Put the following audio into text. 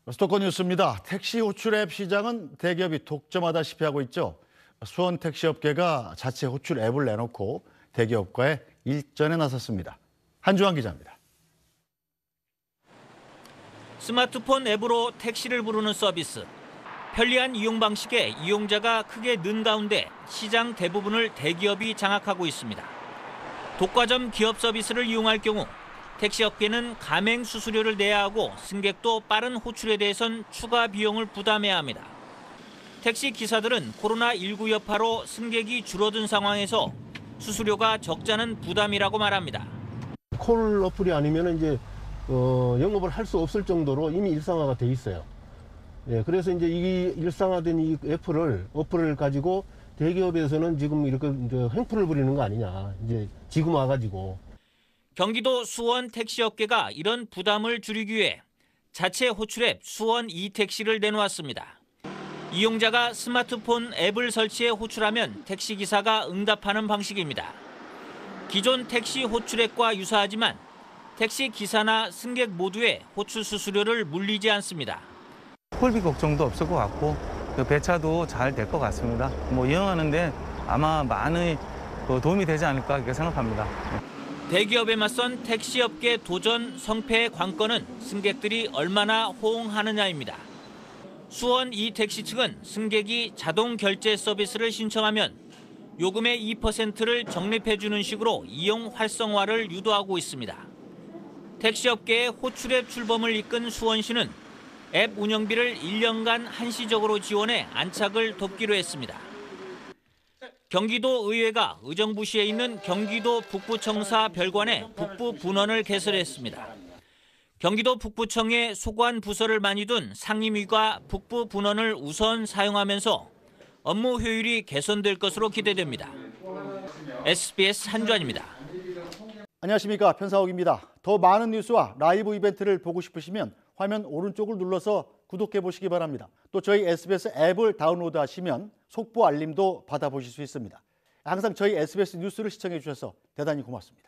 수도권 뉴스입니다. 택시 호출 앱 시장은 대기업이 독점하다시피 하고 있죠. 수원 택시업계가 자체 호출 앱을 내놓고 대기업과의 일전에 나섰습니다. 한주환 기자입니다. 스마트폰 앱으로 택시를 부르는 서비스. 편리한 이용 방식에 이용자가 크게 는 가운데 시장 대부분을 대기업이 장악하고 있습니다. 독과점 기업 서비스를 이용할 경우 택시업계는 가맹 수수료를 내야 하고 승객도 빠른 호출에 대해선 추가 비용을 부담해야 합니다. 택시 기사들은 코로나19 여파로 승객이 줄어든 상황에서 수수료가 적자는 부담이라고 말합니다. 콜 어플이 아니면 이제 영업을 할 수 없을 정도로 이미 일상화가 돼 있어요. 예, 그래서 이제 이 일상화된 이 어플을 가지고 대기업에서는 지금 이렇게 이제 횡포를 부리는 거 아니냐. 이제 지금 와가지고. 경기도 수원 택시업계가 이런 부담을 줄이기 위해 자체 호출앱 수원 이택시를 내놓았습니다. 이용자가 스마트폰 앱을 설치해 호출하면 택시기사가 응답하는 방식입니다. 기존 택시 호출앱과 유사하지만 택시기사나 승객 모두의 호출 수수료를 물리지 않습니다. 콜비 걱정도 없을 것 같고 배차도 잘 될 것 같습니다. 이용하는데 아마 많은 도움이 되지 않을까 그렇게 생각합니다. 대기업에 맞선 택시업계 도전 성패의 관건은 승객들이 얼마나 호응하느냐입니다. 수원 이택시 측은 승객이 자동 결제 서비스를 신청하면 요금의 2%를 적립해주는 식으로 이용 활성화를 유도하고 있습니다. 택시업계의 호출앱 출범을 이끈 수원시는 앱 운영비를 1년간 한시적으로 지원해 안착을 돕기로 했습니다. 경기도 의회가 의정부시에 있는 경기도 북부청사 별관에 북부분원을 개설했습니다. 경기도 북부청에 소관 부서를 많이 둔 상임위가 북부분원을 우선 사용하면서 업무 효율이 개선될 것으로 기대됩니다. SBS 한주환입니다. 안녕하십니까, 편사옥입니다. 더 많은 뉴스와 라이브 이벤트를 보고 싶으시면 화면 오른쪽을 눌러서 구독해 보시기 바랍니다. 또 저희 SBS 앱을 다운로드하시면 속보 알림도 받아보실 수 있습니다. 항상 저희 SBS 뉴스를 시청해 주셔서 대단히 고맙습니다.